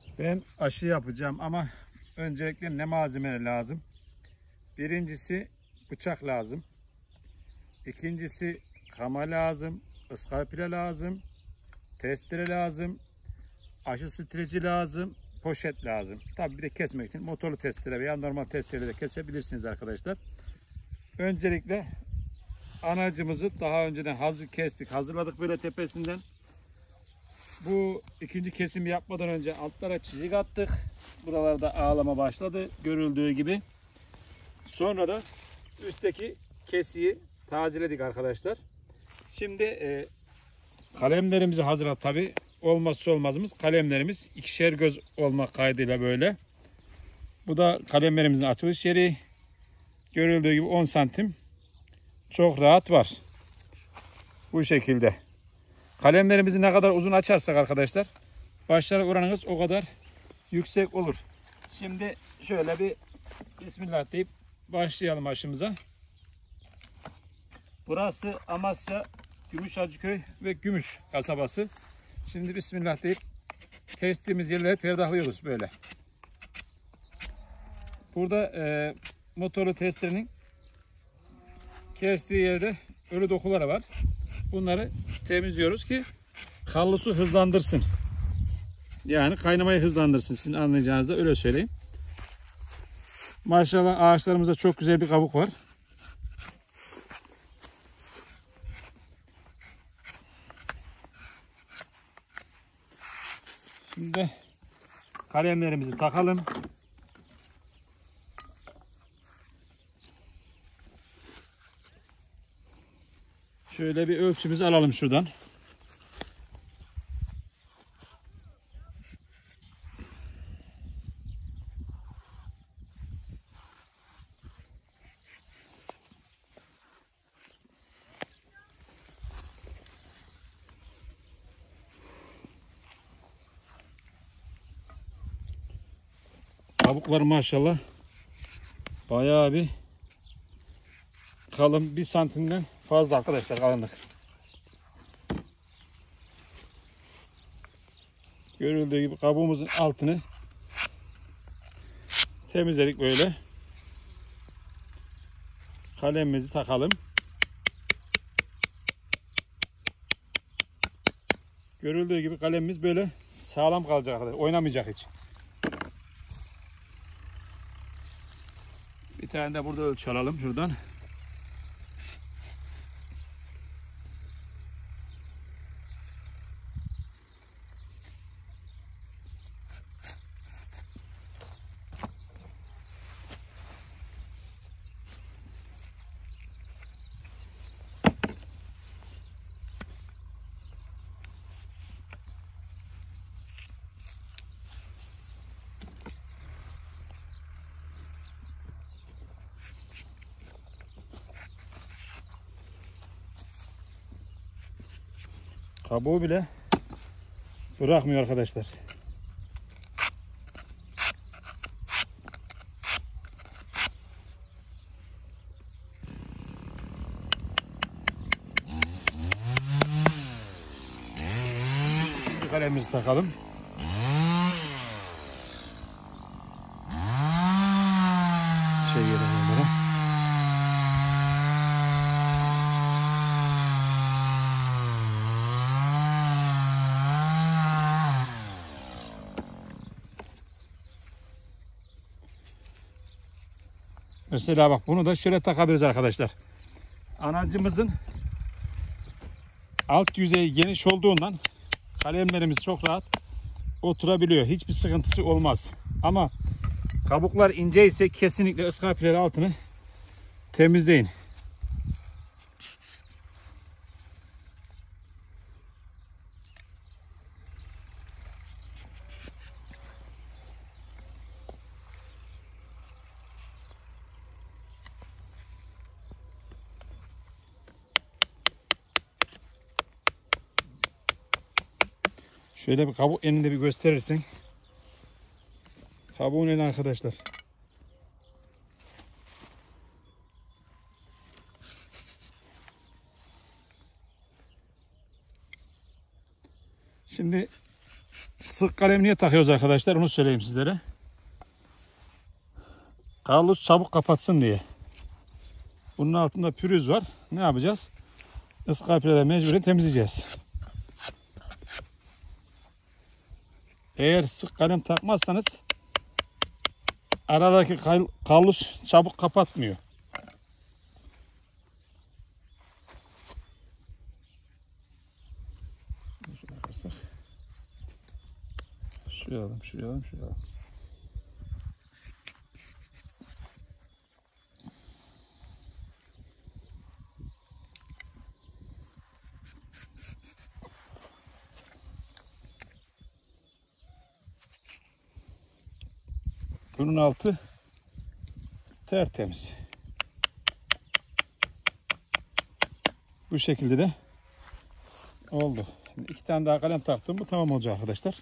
Ben aşı yapacağım ama öncelikle ne malzemeler lazım? Birincisi bıçak lazım. İkincisi kama lazım, ıskarpile lazım, testere lazım, aşı streci lazım, poşet lazım. Tabi bir de kesmek için motorlu testere veya normal testereyle de kesebilirsiniz arkadaşlar. Öncelikle anacımızı daha önceden hazırladık böyle tepesinden. Bu ikinci kesimi yapmadan önce altlara çizik attık. Buralarda ağlama başladı görüldüğü gibi. Sonra da üstteki kesiyi tazeledik arkadaşlar. Şimdi kalemlerimizi hazırladık. Tabi olmazsa olmazımız kalemlerimiz ikişer göz olmak kaydıyla böyle. Bu da kalemlerimizin açılış yeri. Görüldüğü gibi 10 santim. Çok rahat var. Bu şekilde. Kalemlerimizi ne kadar uzun açarsak arkadaşlar başları oranınız o kadar yüksek olur. Şimdi şöyle bir Bismillah deyip başlayalım aşımıza. Burası Amasya, Gümüşhacıköy ve Gümüş kasabası. Şimdi Bismillah deyip kestiğimiz yerleri perdahlıyoruz böyle. Burada motorlu testerenin kestiği yerde ölü dokuları var. Bunları temizliyoruz ki kallı su hızlandırsın. Yani kaynamayı hızlandırsın. Sizin anlayacağınızda öyle söyleyeyim. Maşallah ağaçlarımızda çok güzel bir kabuk var. Şimdi kalemlerimizi takalım. Şöyle bir ölçümüzü alalım şuradan. Kabuklar maşallah bayağı bir kalın, 1 santimden fazla arkadaşlar kalınlık. Görüldüğü gibi kabuğumuzun altını temizledik böyle. Kalemimizi takalım. Görüldüğü gibi kalemimiz böyle sağlam kalacak arkadaşlar. Oynamayacak hiç. Bir tane de burada ölçü alalım şuradan. Kabuğu bile bırakmıyor arkadaşlar. Kalemimizi takalım. Mesela bak bunu da şöyle takabiliriz arkadaşlar. Anacımızın alt yüzeyi geniş olduğundan kalemlerimiz çok rahat oturabiliyor. Hiçbir sıkıntısı olmaz. Ama kabuklar ince ise kesinlikle ıskarpilerin altını temizleyin. Şöyle bir kabuk eninde bir gösterirsen. Kabuğun eni arkadaşlar. Şimdi Sık kalem niye takıyoruz arkadaşlar? Onu söyleyeyim sizlere. Kavrulus çabuk kapatsın diye. Bunun altında pürüz var. Ne yapacağız? Iskapilede mecburen temizleyeceğiz. Eğer sık kalem takmazsanız aradaki kavrulus çabuk kapatmıyor. Şuraya alalım, şuraya alalım, şuraya alalım. Bunun altı tertemiz. Bu şekilde de oldu. Şimdi 2 tane daha kalem taktım mı tamam olacak arkadaşlar.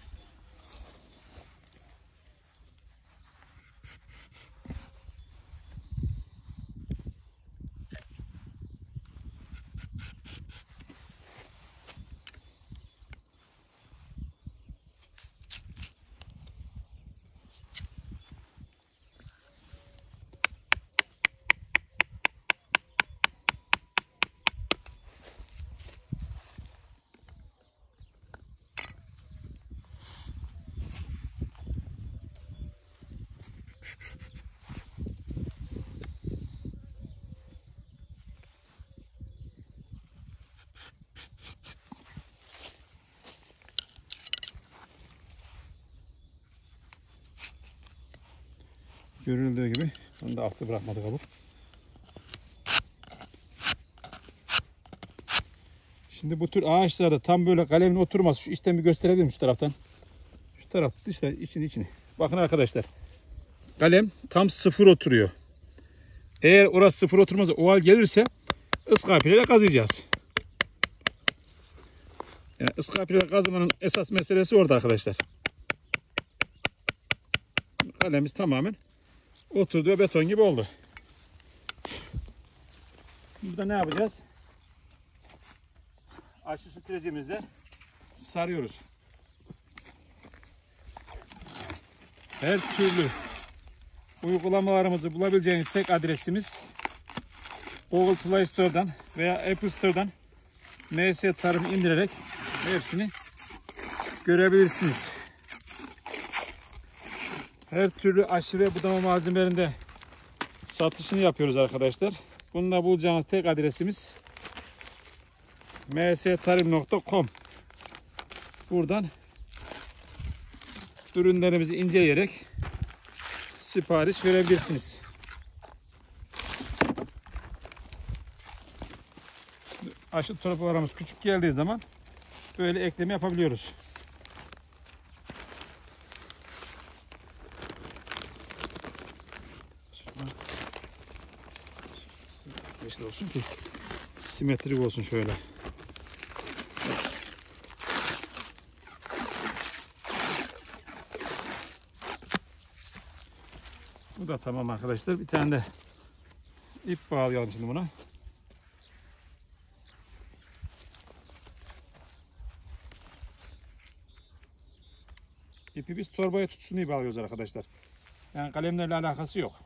Görüldüğü gibi onu da altta bırakmadık kabuk. Şimdi bu tür ağaçlarda tam böyle kalemin oturması, şu içten bir gösterebilir miyim şu taraftan? Şu taraf dıştan içini. Bakın arkadaşlar. Kalem tam sıfır oturuyor. Eğer orası sıfır oturmazsa oval gelirse ıskapileyle kazıyacağız. Yani ıskapileyle kazımanın esas meselesi orada arkadaşlar. Kalemimiz tamamen oturdu ve beton gibi oldu. Burada ne yapacağız? Aşı streçimizle sarıyoruz. Her türlü uygulamalarımızı bulabileceğiniz tek adresimiz Google Play Store'dan veya Apple Store'dan MS Tarım'ı indirerek hepsini görebilirsiniz. Her türlü aşı ve budama malzemelerinde satışını yapıyoruz arkadaşlar. Bunda bulacağınız tek adresimiz mstarim.com. Buradan ürünlerimizi inceleyerek sipariş verebilirsiniz. Aşı torbalarımız küçük geldiği zaman böyle ekleme yapabiliyoruz. Yeşil olsun ki simetrik olsun şöyle. Bu da tamam arkadaşlar. Bir tane de ip bağlayalım şimdi buna. İpi biz torbaya tutsun diye bağlıyoruz arkadaşlar. Yani kalemlerle alakası yok.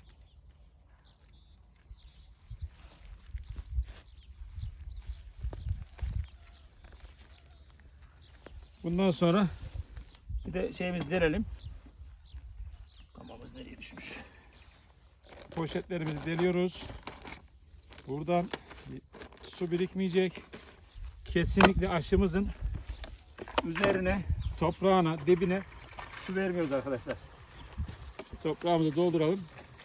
Bundan sonra bir de şeyimizi derelim. Kamamız nereye düşmüş? Poşetlerimizi deliyoruz. Buradan su birikmeyecek. Kesinlikle aşımızın üzerine, toprağına, dibine su vermiyoruz arkadaşlar. Toprağımızı dolduralım.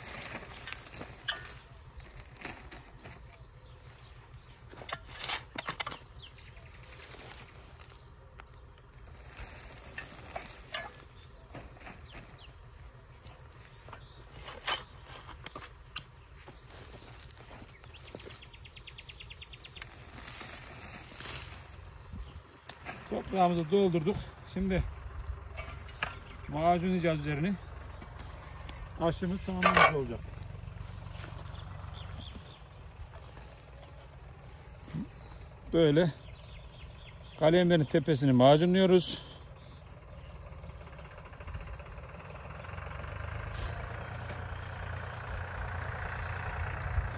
Toprağımızı doldurduk. Şimdi macunlayacağız üzerini. Aşımız tamamlanmış olacak. Böyle kalemlerin tepesini macunluyoruz.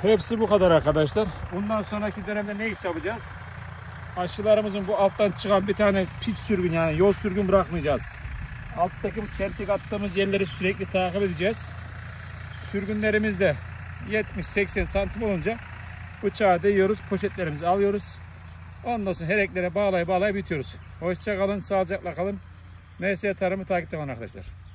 Hepsi bu kadar arkadaşlar. Bundan sonraki dönemde ne iş yapacağız? Aşılarımızın bu alttan çıkan bir tane piç sürgün, yani yol sürgün bırakmayacağız. Alttaki bu çeltik attığımız yerleri sürekli takip edeceğiz. Sürgünlerimiz de 70-80 santim olunca bıçağı değiyoruz, poşetlerimizi alıyoruz. Ondan sonra hereklere bağlay bitiyoruz. Hoşça kalın, sağlıcakla kalın. MS Tarım'ı takipte kalın arkadaşlar.